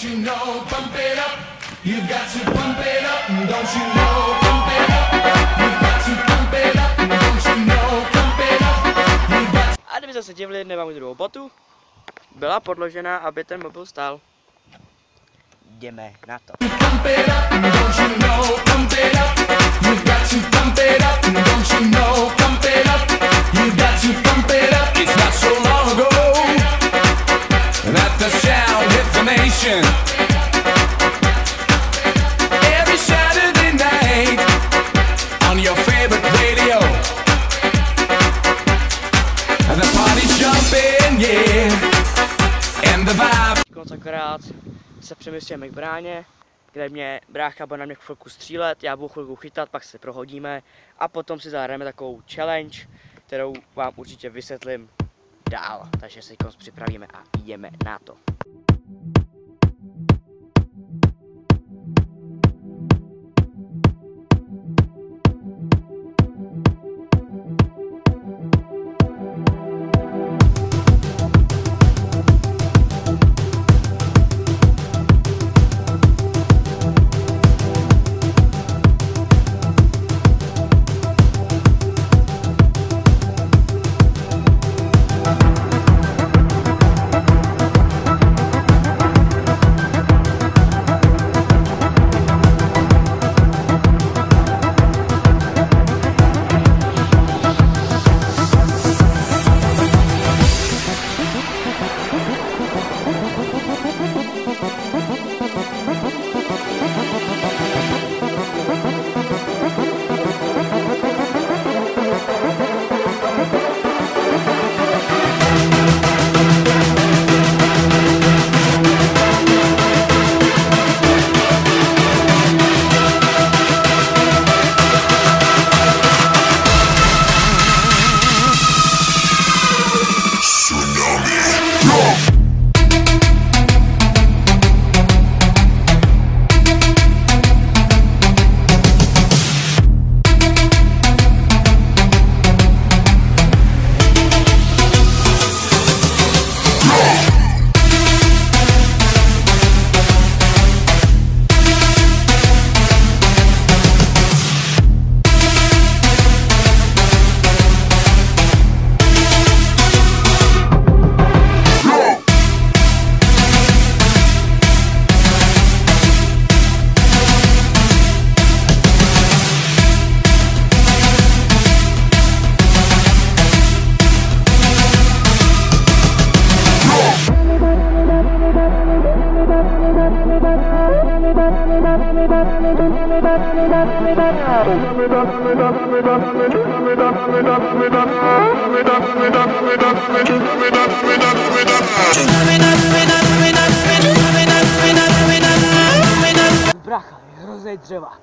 you know, pump it up. You've got to pump it up. Don't you know, pump it up. You've got to pump it up. Don't you know, pump it up. You've got. A kdyby se divili, nemám druhou botu. Byla podložena, aby ten mobil stál. Jdeme na to. Pump it up. Don't you know, pump it up. You've got to pump it up. Don't you know, pump it up. You've got to pump it up. It's not so long ago that the sound hit the nation. Every Saturday night on your favorite radio, and the party's jumping, yeah, and the vibe. Akorát se přemysťujeme k bráně, kde mě brácha bude na mě chvilku střílet, já budu chvilku chytat, pak se prohodíme a potom si zahrajeme takovou challenge, kterou vám určitě vysvětlím dál. Takže se připravíme a jdeme na to. Brácha je hrozný dřevák.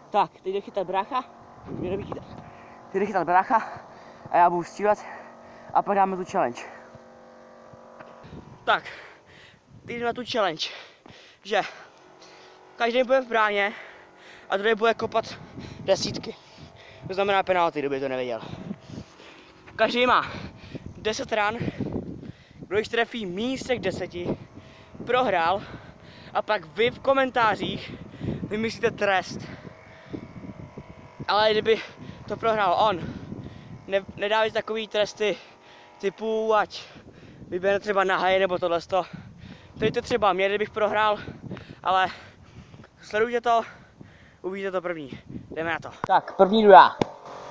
Tak, teď jde chytat brácha. Mě neví chytat. Teď jde chytat brácha a já budu střílet a pak dáme tu challenge. Tak, teď jdeme na tu challenge, že každý bude v bráně a druhý bude kopat desítky. To znamená penalty, kdo by to nevěděl. Každý má 10 ran, kdo jich trefí míň z těch 10, prohrál a pak vy v komentářích vymyslíte trest. Ale kdyby to prohrál on, nedávajte takový tresty typu, ať vybere třeba nahaj nebo tohleto. Tady to třeba mě, kdybych prohrál, ale sledujte to, uvidíte to první. Jdeme na to. Tak, první jdu já.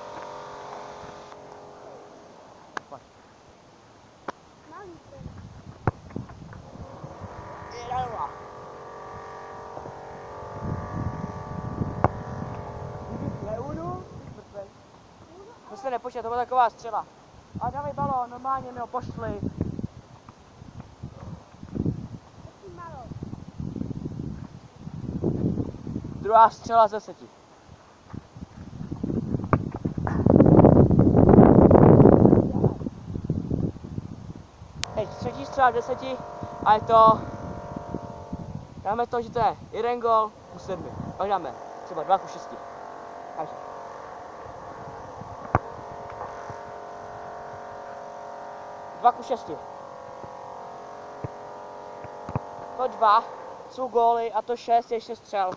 To se nepočítá, to byla taková střela. A dávej balón, normálně mi ho pošli. Druhá střela z 10. Teď třetí střela z 10 a je to... Dáme to, že to je 1 gól ku 7. Pak dáme třeba 2 ku 6. Takže. Dva ku 6. To 2 jsou góly a to 6 je ještě střel.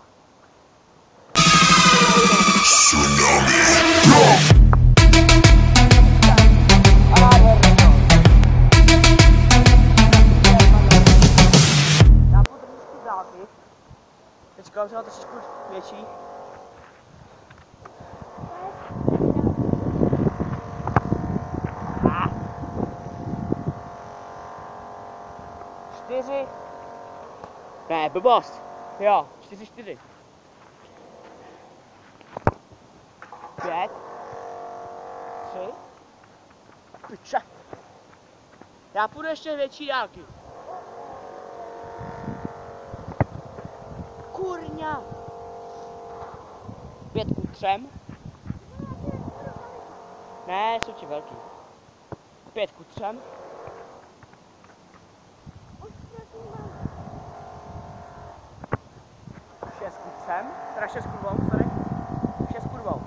Já budu trošku z dálky. Teďka už mám trošičku větší. Čtyři. Ne, blbost. Jo, 4. 5. 3. Piče. Já půjdu ještě větší dálky. Kurňa. 5 ku 3. Ne, jsou ti velký. 5 ku 3. 6 ku 3. Teda 6 ku 2, sorry. 6 ku 2.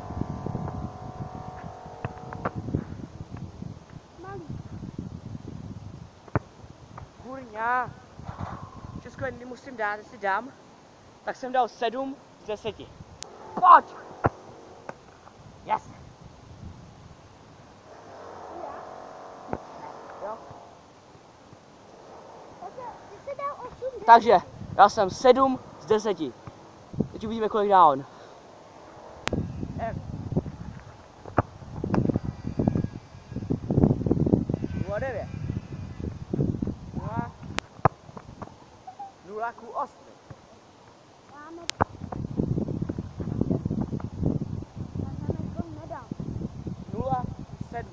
Kurňa. Česko jedný musím dát, jestli dám. Tak jsem dal 7 z 10. Pojď! Yes! Jo. Takže já jsem 7 z 10. Teď uvidíme, kolik dá on. Nula 9. 0 ku 8. 0 ku 7.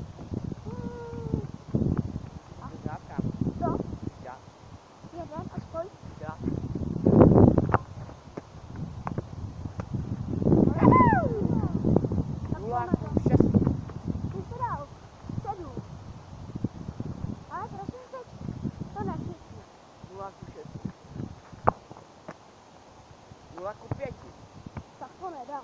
Tak to nedám.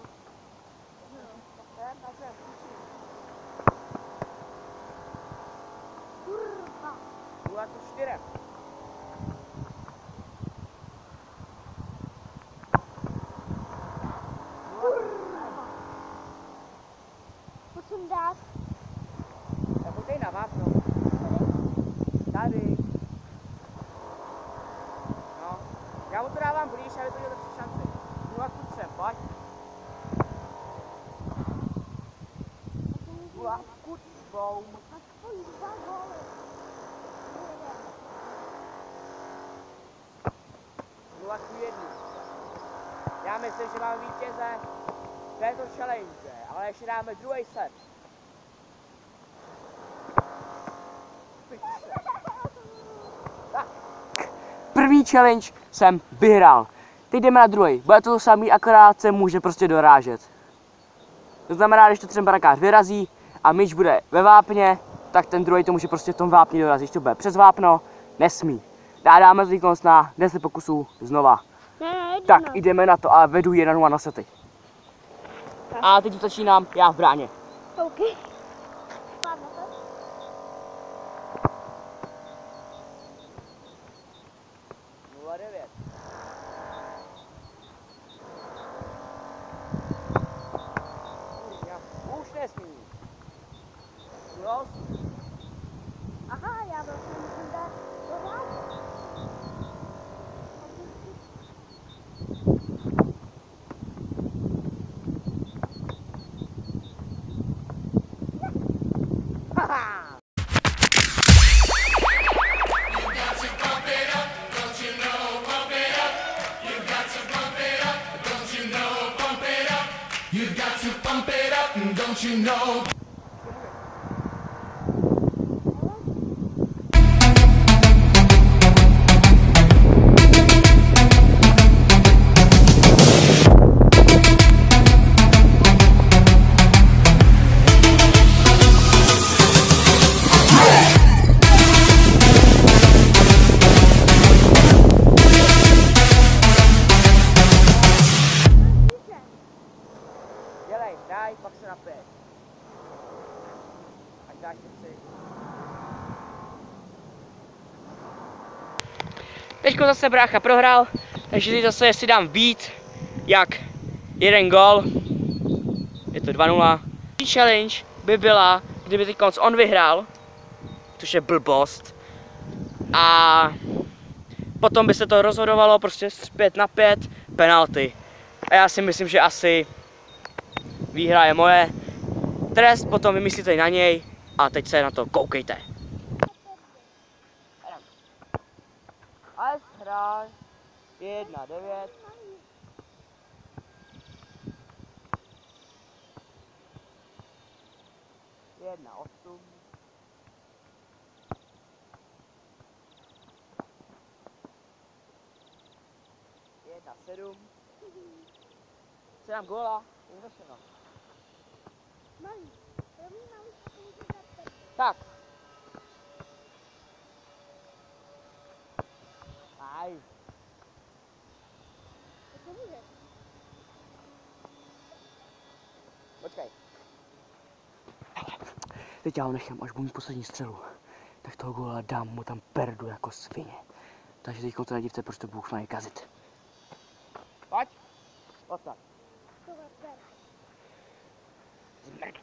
Kurva. 0 ku 4. Musím dát. Tak pojď na vápno. Tady. No. Já mu to dávám blíž, aby to měl lepší šanci. 0 ku 3, pojď. 0 ku 2. Aspoň 2 góly. 0 ku 1. Já myslím, že máme vítěze této challenge, ale ještě dáme druhý set. Tak. První challenge jsem vyhrál. Teď jdeme na druhý. Bude to samý, akorát se může prostě dorážet. To znamená, když to třeba brakář vyrazí a míč bude ve vápně, tak ten druhý to může prostě v tom vápni dorazit. Když to bude přes vápno, nesmí. Dáme to výkonnost na 10 pokusů znova. Ne, Tak jdeme na to a vedu 1-0 na sety. A teď začínám já v bráně. OK. Pádno to. Už nesmí. Aha, já byl jsem musím dát do vlády. You've got to pump it up, don't you know? Dělej, daj, pak se napij. Ať dáš si. Teďko zase brácha prohrál, takže teď zase si dám beat, jak jeden gol. Je to 2-0. Challenge by byla, kdyby teď konc on vyhrál, což je blbost. A potom by se to rozhodovalo prostě 5-5 penalty. A já si myslím, že asi výhra je moje. Trest potom vymyslíte na něj a teď se na to koukejte. AS hráč 1-9. 1-8. 1-7. Se nám góla, vyřešeno. Malý. První malý a to může dát teď. Tak. Aj. To může. Počkej. Teď já ho nechám, až budu mít poslední střelu. Tak toho góla dám mu tam perdu jako svině. Takže teď to nedivte, proč to Bůh má kazit. Pojď. Odsaď. Tohle ber. Zmrd.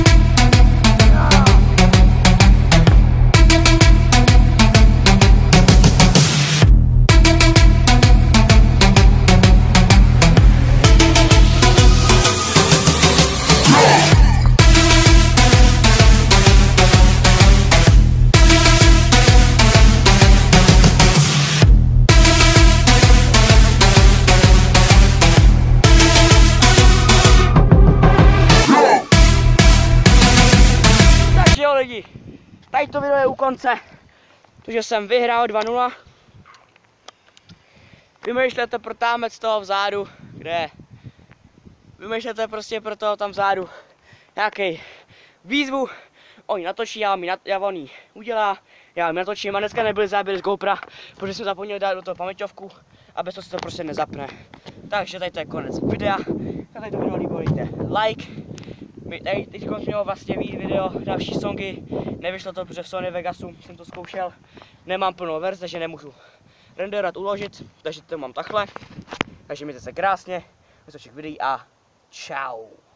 Lidi, tady to video je u konce, protože jsem vyhrál 2-0. Vymýšlete pro támec z toho vzadu, kde je. Vymýšlete prostě pro toho tam vzadu nějaký výzvu. Oni natočí, on ji udělá, já vám natočím a dneska nebyly záběry z GoPra, protože jsem zapomněl dát do toho paměťovku a bez toho se to prostě nezapne. Takže tady to je konec videa, tady to video líbilo, dejte like. Teď mělo vlastně víc video, další songy, nevyšlo to, protože v Sony Vegasu jsem to zkoušel, nemám plnou verzi, takže nemůžu renderovat, uložit, takže to mám takhle, takže mějte se krásně, do dalších videí a čau.